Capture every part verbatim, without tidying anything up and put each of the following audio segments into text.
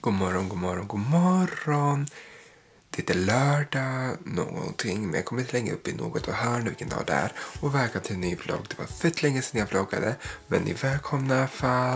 God morgon, god morgon, god morgon. Det är lördag någonting, men jag kommer inte länge upp i något och hör nu vilken dag det är. Och välkommen till en ny vlogg. Det var fett länge sedan jag vloggade, men ni är välkomna i alla fall.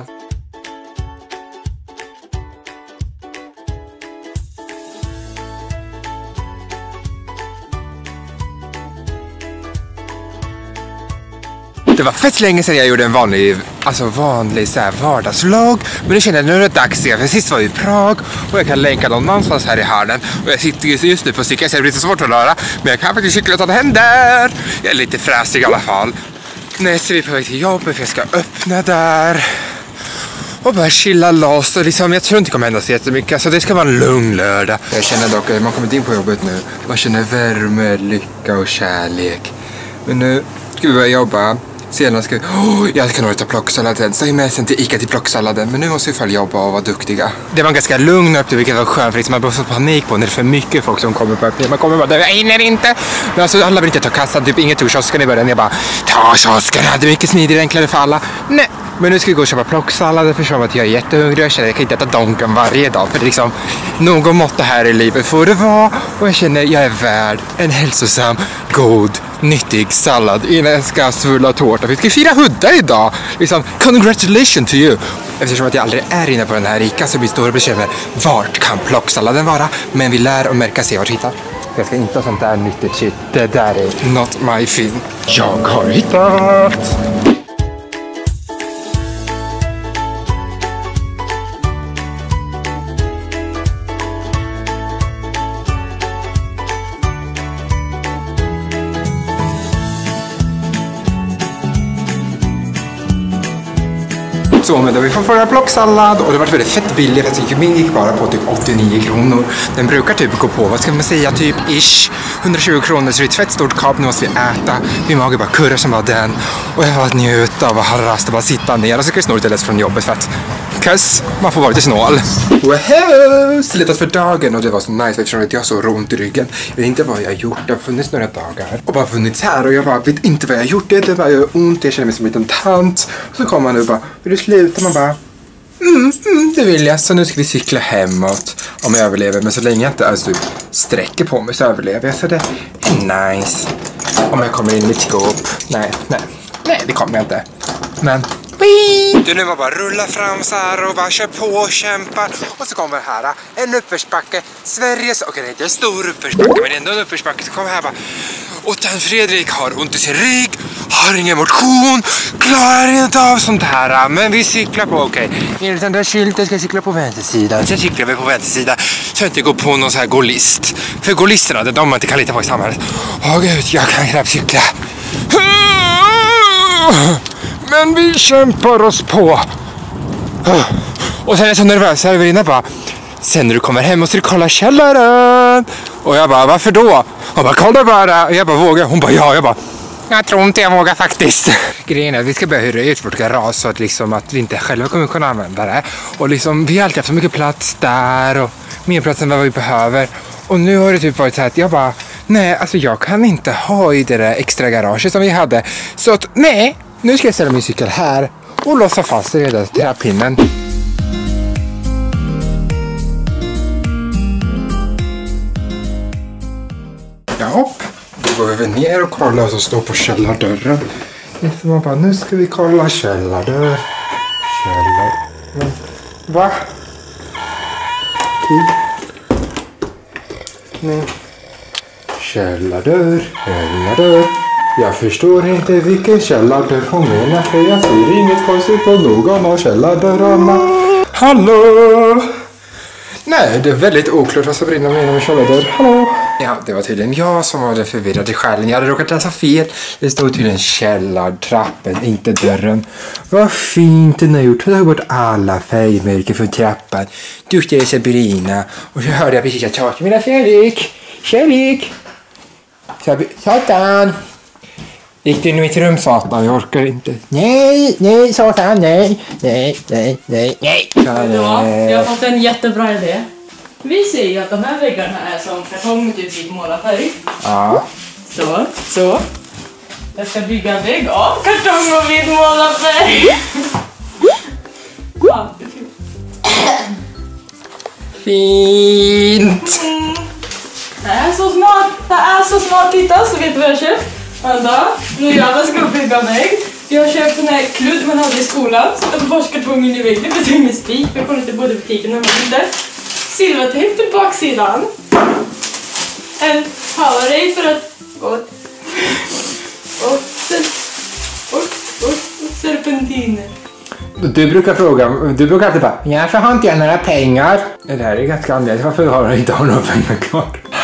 Det var fett länge sedan jag gjorde en vanlig, alltså vanlig så här vardagsvlogg. Men nu känner jag att nu är det dags igen, för sist var vi i Prag. Och jag kan länka någon någonstans här i hörnen. Och jag sitter just nu på cykeln, så det blir lite svårt att röra. Men jag kan faktiskt cykla utan händer. Jag är lite fräsig i alla fall. Nästa är vi på väg till jobbet, för jag ska öppna där. Och bara chilla loss. Och liksom, jag tror inte det kommer hända så jättemycket. Så det ska vara en lugn lördag. Jag känner dock att man kommer in på jobbet nu. Man känner värme, lycka och kärlek. Men nu ska vi börja jobba. Sedan ska vi... Oh, jag ska nog ta plocksalladen. Säg med sen till Ica till plocksalladen. Men nu måste vi följa jobba och vara duktiga. Det var en ganska lugn upp, vilket var skönt. För liksom man börjar få panik på när det är för mycket folk som kommer på öppning. Man kommer bara, jag hinner inte. Men alltså alla vill inte ta kassan. Typ inget tog kiosken i början. Jag bara, ta kiosken. Det är mycket smidigare, enklare för alla. Nej. Men nu ska vi gå och köpa plocksallad. För att jag är jättehungrig. Jag känner att jag kan inte äta donken varje dag. För det är liksom någon måtta här i livet får det vara. Och jag känner att jag är värd en hälsosam, god, nyttig sallad innan jag ska svulla tårta. Vi ska fira Hudda idag. Liksom, congratulations to you. Eftersom att jag aldrig är inne på den här Ica så blir stora bekymmer. Vart kan plocksalladen vara? Men vi lär och märka se vart hittar. Jag ska inte ha sånt där nyttigt shit. Det där är not my thing. Jag har hittat. Så, men då vi får förra plocksallad och det var väldigt fett billigt. Jag tycker min gick bara på typ åttionio kronor. Den brukar typ gå på, vad ska man säga, typ ish hundratjugo kronor. Så det är ett fett stort kap, nu måste vi äta. Min mage bara kurrar som var den. Och jag var att njuta av att ha rast och bara sitta ner. Och så ska jag snå lite lätt från jobbet för att cause man får vara lite snål. Wow! Slitat för dagen och det var så nice eftersom att jag har så ont i ryggen. Jag vet inte vad jag har gjort, det har funnits några dagar. Och bara funnits här och jag bara vet inte vad jag har gjort. Det bara gör ont, jag känner mig som en liten tant. Och så kommer man och bara, vill du sluta? Man bara, mm, mm, det vill jag. Så nu ska vi cykla hemåt om jag överlever. Men så länge jag inte alltså, sträcker på mig så överlever jag. Så det är nice. Om jag kommer in i mitt skåp. Nej, nej. Nej, det kommer jag inte. Men det är nu man bara rullar fram så här och bara kör på och kämpar. Och så kommer här en uppförsbacke. Sveriges, okej det är inte en stor uppförsbacke, men det är ändå en uppförsbacke. Så kommer här bara, och den Fredrik har ont i sin rygg, har ingen motion, klarar inte av sånt här. Men vi cyklar på, okej. Enligt den där skylten ska jag cykla på vänstersidan. Sen cyklar vi på vänstersidan så jag inte går på någon så här golist. För golisterna, det är de man inte kan lita på i samhället. Åh gud, jag kan knappt cykla. Men vi kämpar oss på. Och sen är jag så nervös här inne bara. Sen när du kommer hem måste du kolla källaren. Och jag bara, varför då? Hon bara, kolla bara. Och jag bara, vågar? Hon bara, ja. Jag bara, jag tror inte jag vågar faktiskt. Grejen är att vi ska börja hyra ut vårt garage så att, liksom, att vi inte själva kommer kunna använda det. Och liksom, vi har alltid haft så mycket plats där och mer plats än vad vi behöver. Och nu har det typ varit så här att jag bara, nej, alltså jag kan inte ha i det där extra garaget som vi hade. Så att, nej, nu ska jag ställa min cykel här och låsa fast det redan till träpinnen. Ja, då går vi ner och kollar och så står på källardörren. Så man bara, nu ska vi kolla källardörr. Källar... Va? Okej. Nej. Källardörr, källardörr. Jag förstår inte vilken källardörr hon menar, för jag ser inget konstigt på någon av källardörrarna. Hallå! Nej, det är väldigt oklart vad Sabrina menar med källardörr. Hallå! Ja, det var tydligen jag som var den förvirrade själen. Jag hade råkat läsa fel. Det stod tydligen källartrappen, inte dörren. Vad fint den har gjort. Hon har bort alla färgmärken från trappan. Duktiga Sabrina. Och så hörde jag precis att jag tjatar. Mina kärlek! Kärlek! Satan! Gick du in i mitt rum, Satan? Jag orkar inte. Nej, nej, Satan, nej, nej, nej, nej, nej. Ja, jag har fått en jättebra idé. Vi ser ju att de här väggarna är som kartong typ i målarfärg. Ja. Så, så. Jag ska bygga en vägg av kartong och vit målarfärg. Fint! Mm. Det är så smart. Det är så smart. Titta, så vet du vad jag köpt? Vänta, nu jävlar ska jag bygga mig. Jag har köpt den här kludd man hade i skolan. Så jag forskar på min i väggen för det är ingen spik. Jag kommer inte både i butiken och inte. Silvertejp till baksidan. En Powerade för att... Och, och sen... Och, och, och serpentiner. Du brukar fråga, du brukar alltid bara, ja, så har inte jag några pengar. Det här är ganska anledning, varför har du inte har några pengar kvar?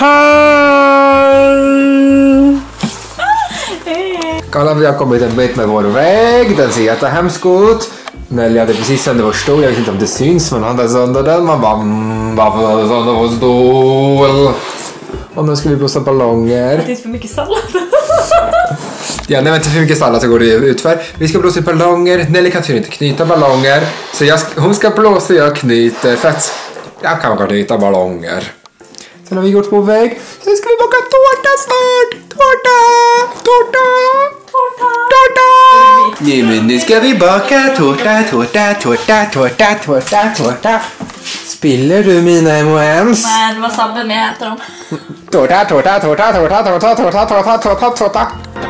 Kolla, vi har kommit en bit med vår väg, den ser jättehemsk ut. Nelly hade precis sönder vår stol, jag vet inte om det syns, men han hade sönder den. Man bara, mm, varför hade sönder vår stol? Och nu ska vi blåsa ballonger. Det är för mycket sallad. Ja, nej, men inte för mycket sallad så går det utför. Vi ska blåsa ballonger. Nelly kan tydligen inte knyta ballonger. Så jag, hon ska blåsa och jag knyter. För att jag kan knyta ballonger. Sen har vi gått på väg. Sen ska vi baka tårta snart. Tårta! Tårta! Tårta! Tårta! Nej, men nu ska vi baka tårta, tårta, tårta, tårta, tårta, tårta. Spiller du mina M och M's? Nej, det var sabben med jag äter dem. Tårta, tårta, tårta, tårta, tårta, tårta, tårta, tårta, tårta.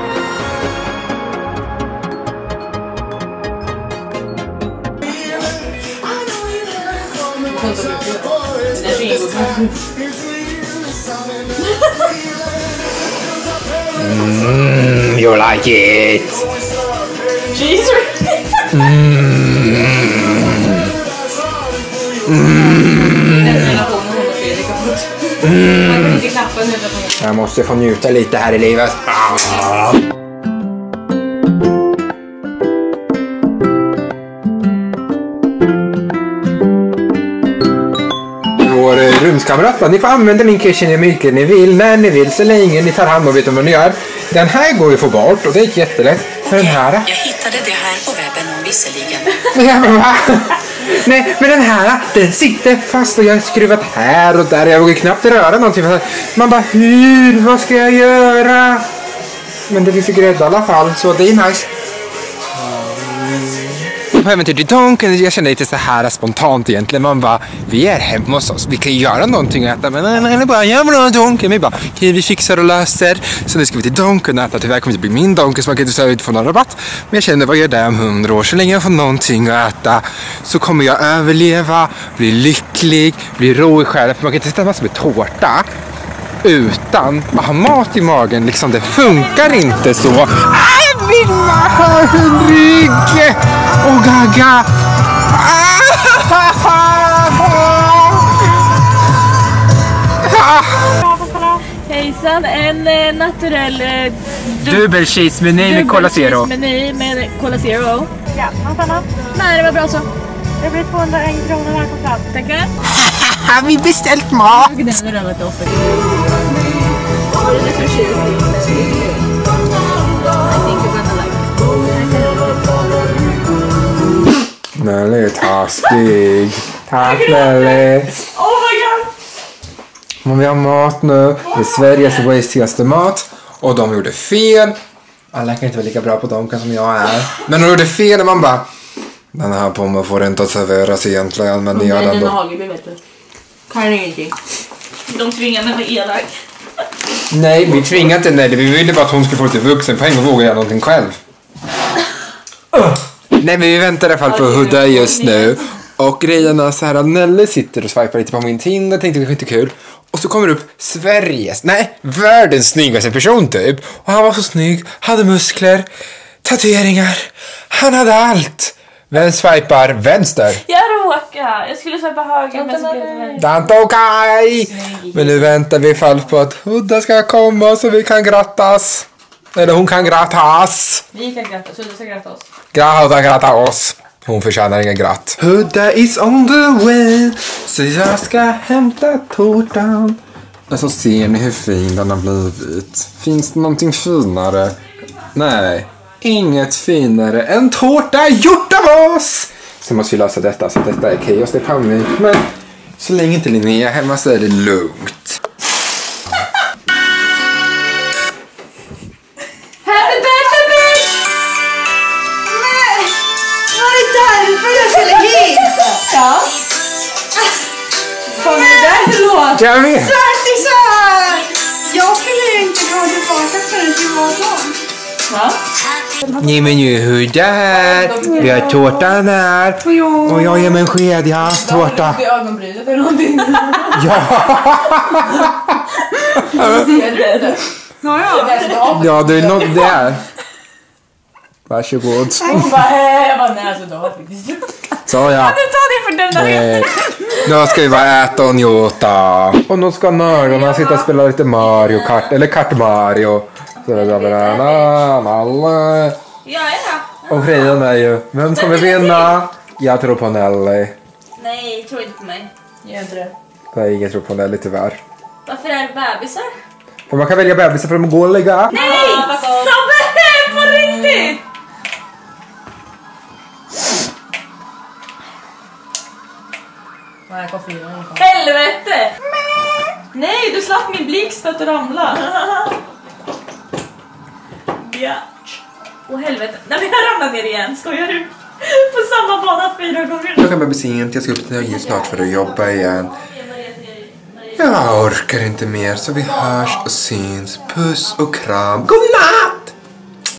Mm, you like it? Cheese. Mm. Mm. Jag måste få njuta lite här i livet. Ah. Vår rumskamrat, ni får använda min kitchen hur mycket ni vill, när ni vill, så länge ni tar hand om vet vad ni gör. Den här går ju att få bort och det gick jättelätt. För den här... Jag hittade det här på webben om visserligen. Ja, men va? Nej, men den här, den sitter fast och jag har skruvat här och där. Jag vågar knappt röra någonting. Man bara, hur? Vad ska jag göra? Men det finns ju grädde i alla fall, så det är nice. På äventyr till Donken, jag känner lite så här spontant egentligen. Man bara, vi är hemma hos oss. Vi kan ju göra någonting att äta. Men nej, nej, nej, bara, jag vill ha Donken. Vi bara, okej, vi fixar och löser. Så nu ska vi till Donken och äta. Tyvärr kommer det bli min Donken så man kan inte säga ut få någon rabatt. Men jag känner, vad gör det om hundra år? Så länge jag får någonting att äta så kommer jag överleva, bli lycklig, bli ro i själen. För man kan inte äta massor med tårta utan att ha mat i magen. Liksom, det funkar inte så. Aj, min rygg! Och gaga! Hejsan, en eh, naturell eh, Dubbel cheese-meny med Cola Zero. Dubbel med Cola Zero. Ja, något annat? Nej, det var bra så. Det blir tvåhundraen kronor här på plats. Tackar. Har vi beställt mat? Jag gnäller över att det offer. Vad är det för cheese? I think you're gonna like it. Nelly är taskig. Tack Nelly. Oh my god! Men vi har mat nu. Det är Sveriges wastigaste mat. Och de gjorde fel. Alla kan inte vara lika bra på Donken som jag är. Men de gjorde fel och man bara... Den här pommen får inte serveras egentligen. Men ni gör den då. Hageby, vet du. Kan ingenting. De tvingar mig med elak. Nej, vi tvingade inte Nelly. Vi ville bara att hon skulle få lite vuxenpoäng och våga göra någonting själv. Uh. Nej, men vi väntar i alla fall på Huda just nu. Och grejen är så här att Nelly sitter och swipar lite på min Tinder. Tänkte det var inte kul. Och så kommer det upp Sveriges, nej, världens snyggaste person typ. Och han var så snygg, hade muskler, tatueringar. Han hade allt. Vem swipar vänster? Jag råkar. Jag skulle swipa höger men så blev det vänster. Dante och Kai. Men nu väntar vi i fall på att Huda ska komma så vi kan grattas. Eller hon kan grattas. Vi kan grattas, Huda ska gratta oss. Huda gratta oss. Hon förtjänar ingen gratt. Huda is on the way. Så jag ska hämta tårtan. Och så ser ni hur fin den har blivit. Finns det någonting finare? Nej. Inget finare än tårta gjort av oss. Så måste vi lösa detta. Så detta är kaos, det är panik. Men så länge inte Linnea är hemma så är det lugnt. Happy birthday, bitch! Nej! Var det därför jag skulle hit? Ja. Får vi Jag med! Sötisar! Jag skulle inte gå tillbaka förrän du var dem. Va? Nej men nu hur där? Vi har tårtan här. Och jag ger mig en sked i hans tårta. I ögonbrynet eller någonting. Ja! Ja, det är något där. Varsågod. Hon bara, hej. Jag bara, nej alltså du har faktiskt. Så ja. Du tar det för den där. Nu ska vi bara äta och njuta. Och nu ska nördarna sitta och spela lite Mario Kart. Eller Kart Mario. Så det där med alla. Ja, ja. Och grejen är ju, vem kommer vinna? Jag tror på Nelly. Nej, tror inte på mig. Gör inte det. Det är ingen tror på Nelly tyvärr. Varför är det bebisar? För man kan välja bebisar för att de går och lägga. Nej! Sabbe! På riktigt! Nej, koffein. Helvete! Nej, du slapp min blixt att ramla. Ja. Åh helvete. Nej, men jag ramlar ner igen. Skojar du? På samma bana fyra gånger. Klockan börjar bli sent, jag ska upp till nöje snart för att jobba igen. Jag orkar inte mer så vi hörs och syns. Puss och kram. God natt!